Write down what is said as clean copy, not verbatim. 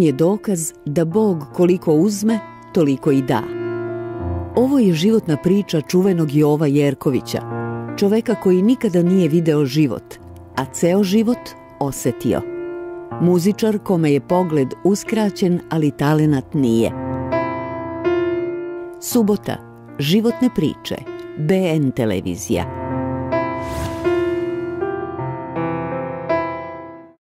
je dokaz da Bog koliko uzme, toliko i da. Ovo je životna priča čuvenog Jova Jerkovića, čoveka koji nikada nije video život, a ceo život osetio. Muzičar kome je pogled uskraćen, ali talenat nije. Subota, životne priče, BN televizija.